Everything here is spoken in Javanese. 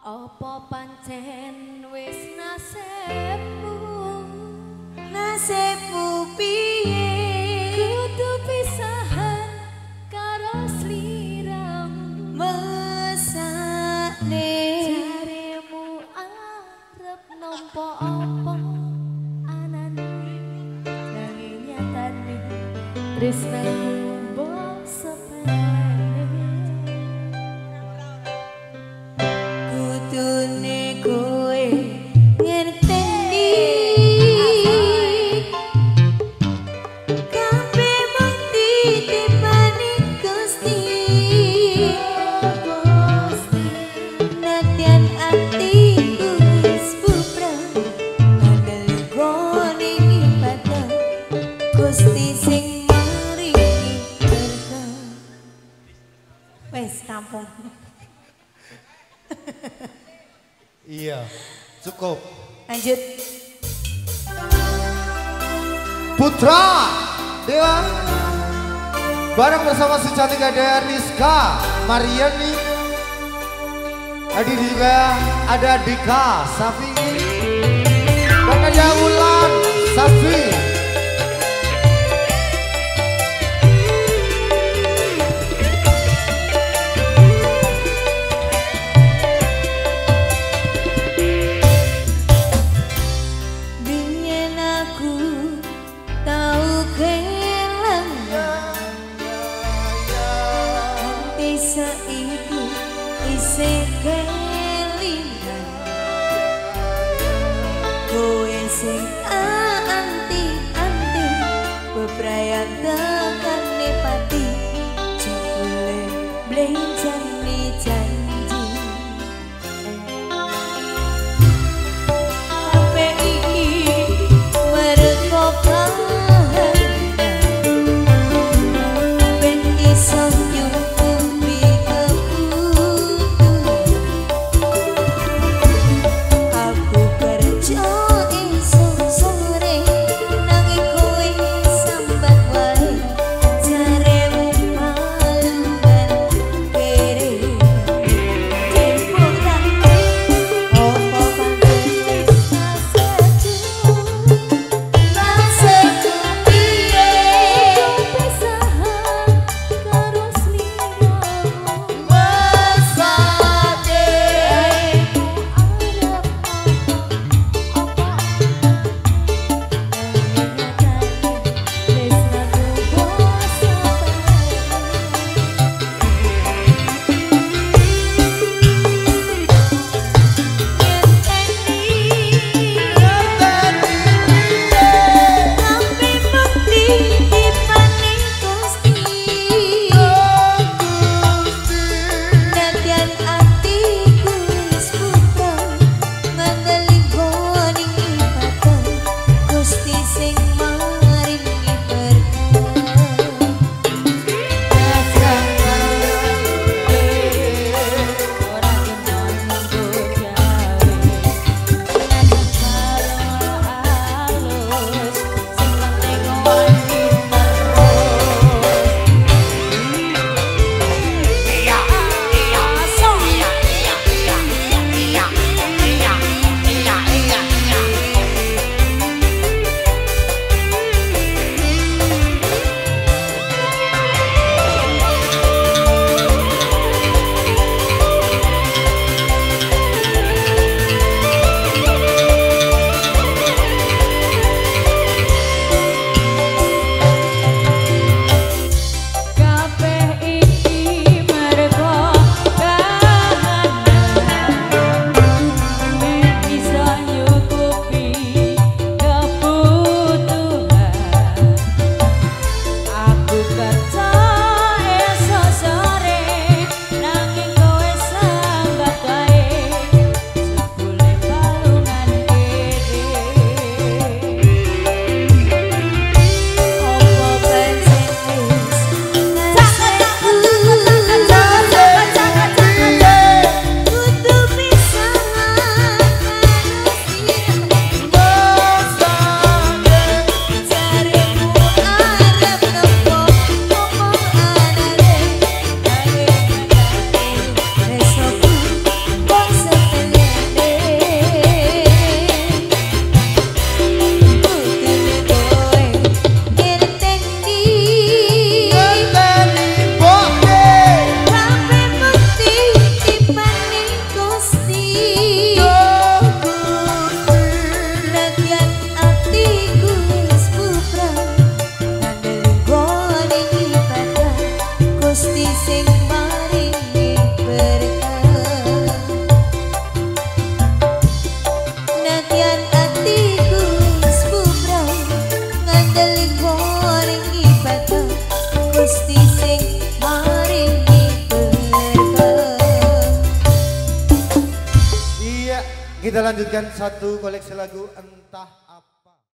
Apa pancen wis nasibmu piye kudu pisahan karo sliramu mesane jaremu arep nampa apa anane nanging nyatane tresnamu mbok sepele kudune kowe ngerteni kabeh mung dititipani Gusti nadyan atiku wis bubrah andel gone ibadah Gusti sing maringi berkah wis kampung. Iya, cukup. Lanjut. Putra Dewa bareng bersama si cantik ada Rizka Mariani, hadir juga ada Dika Safi dan ada Wulan Safi. Biyen aku tau kelangan nganti saiki isih kelingan kowe sing anti-anti bebrayat tekane pati jebule blenjani janji sampai iki mergo ben iso nyukupi kebutuhan aku kerja iso boring ibadah Gusti sing maringi berkah. Iya, kita lanjutkan satu koleksi lagu Entah